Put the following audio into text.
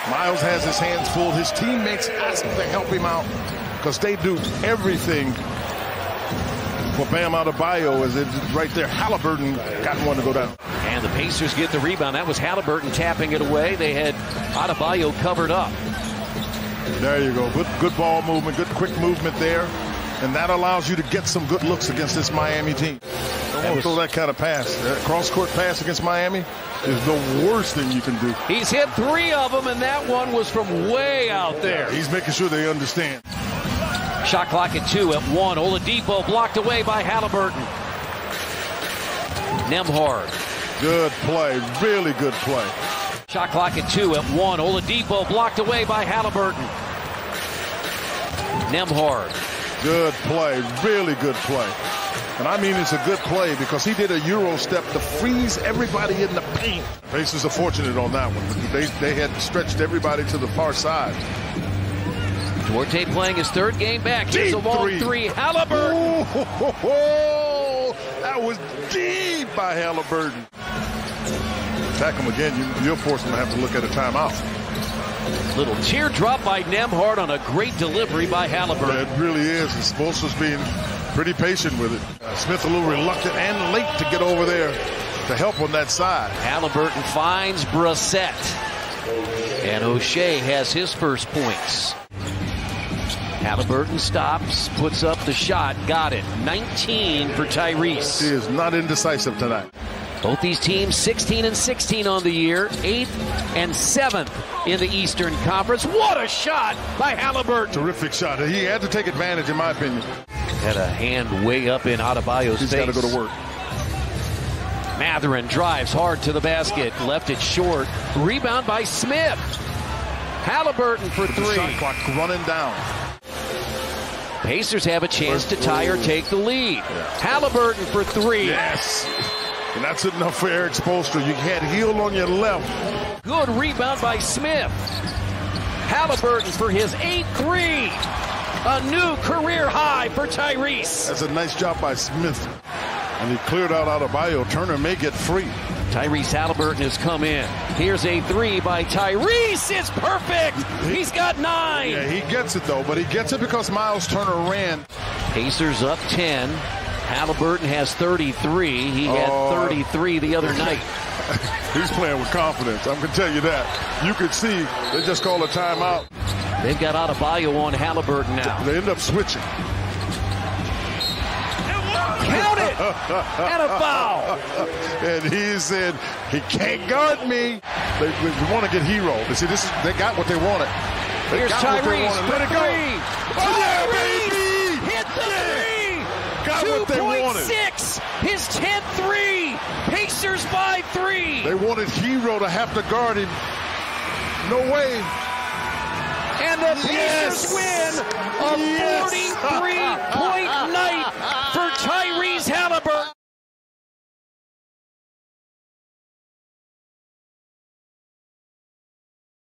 Miles has his hands full. His teammates ask him to help him out because they do everything for Bam Adebayo. As it's right there, Haliburton got one to go down. And the Pacers get the rebound. That was Haliburton tapping it away. They had Adebayo covered up. There you go. Good ball movement, good quick movement there. And that allows you to get some good looks against this Miami team. Don't throw that kind of pass. That cross-court pass against Miami is the worst thing you can do. He's hit 3 of them, and that one was from way out there. He's making sure they understand. Shot clock at 2 at 1. Oladipo blocked away by Haliburton. Nembhard. Good play. Really good play. Shot clock at 2 at 1. Oladipo blocked away by Haliburton. Nembhard. Good play. Really good play. And I mean it's a good play because he did a Euro step to freeze everybody in the paint. Pacers are fortunate on that one. They had stretched everybody to the far side. Duarte playing his 3rd game back. Here's a long 3. Haliburton. Oh, that was deep by Haliburton. Attack him again, you'll force him to have to look at a timeout. Little teardrop by Nembhard on a great delivery by Haliburton. It really is. And Spoelstra's being pretty patient with it. Smith a little reluctant and late to get over there to help on that side. Haliburton finds Brissett. And O'Shea has his first points. Haliburton stops, puts up the shot, got it. 19 for Tyrese. He is not indecisive tonight. Both these teams 16 and 16 on the year, 8th and 7th in the Eastern Conference. What a shot by Haliburton. Terrific shot. He had to take advantage, in my opinion. Had a hand way up in Adebayo's face. He's got to go to work. Mathurin drives hard to the basket, left it short. Rebound by Smith. Haliburton for 3. The shot clock running down. Pacers have a chance to tie or take the lead. Haliburton for 3. Yes. And that's enough for Eric Spoelstra. You had Hill on your left. Good rebound by Smith. Haliburton for his 8th 3. A new career high for Tyrese. That's a nice job by Smith. And he cleared out Adebayo. Turner may get free. Tyrese Haliburton has come in. Here's a 3 by Tyrese. It's perfect. He's got 9. Yeah, he gets it, though. But he gets it because Miles Turner ran. Pacers up 10. Haliburton has 33. He had 33 the other night. He's playing with confidence. I'm going to tell you that. You could see they just called a timeout. They've got Adebayo on Haliburton now. They end up switching. Count it! And a foul. And he said, he can't guard me. They want to get Hero. They see, they got what they wanted. Here's Tyrese for Let it 3. go. Oh, yeah, baby! Hit the 3! Got what they wanted. 2.6! His 10th 3! Pacers by 3! They wanted Hero to have to guard him. No way. And the Pacers win a 43-point night for